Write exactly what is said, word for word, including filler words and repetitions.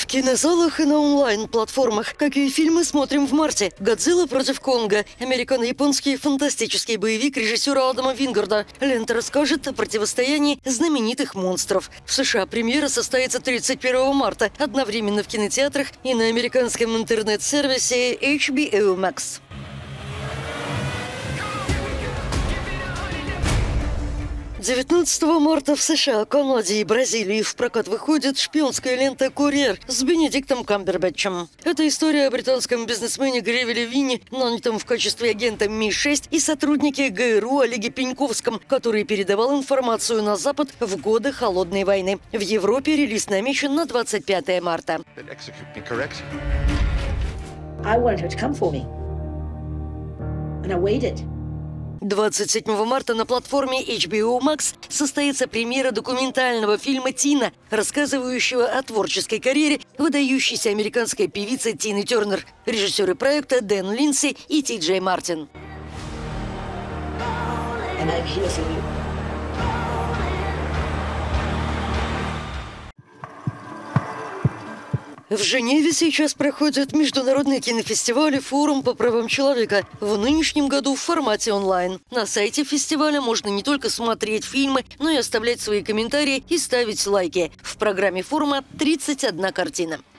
кинозалах и на онлайн-платформах. Какие фильмы смотрим в марте? «Годзилла против Конга», американо-японский фантастический боевик режиссера Адама Вингарда. Лента расскажет о противостоянии знаменитых монстров. В США премьера состоится тридцать первого марта, одновременно в кинотеатрах и на американском интернет-сервисе эйч би о Max. девятнадцатого марта в США, Канаде и Бразилии в прокат выходит шпионская лента «Курьер» с Бенедиктом Камбербэтчем. Это история о британском бизнесмене Греве Левине, нанятом в качестве агента Ми шесть, и сотруднике ГРУ Олеге Пеньковском, который передавал информацию на Запад в годы Холодной войны. В Европе релиз намечен на двадцать пятое марта. двадцать седьмого марта на платформе эйч би о Max состоится премьера документального фильма «Тина», рассказывающего о творческой карьере выдающейся американской певицы Тины Тернер. Режиссеры проекта Дэн Линдси и Ти Джей Мартин. В Женеве сейчас проходит международный кинофестиваль и форум по правам человека. В нынешнем году в формате онлайн. На сайте фестиваля можно не только смотреть фильмы, но и оставлять свои комментарии и ставить лайки. В программе форума тридцать одна картина.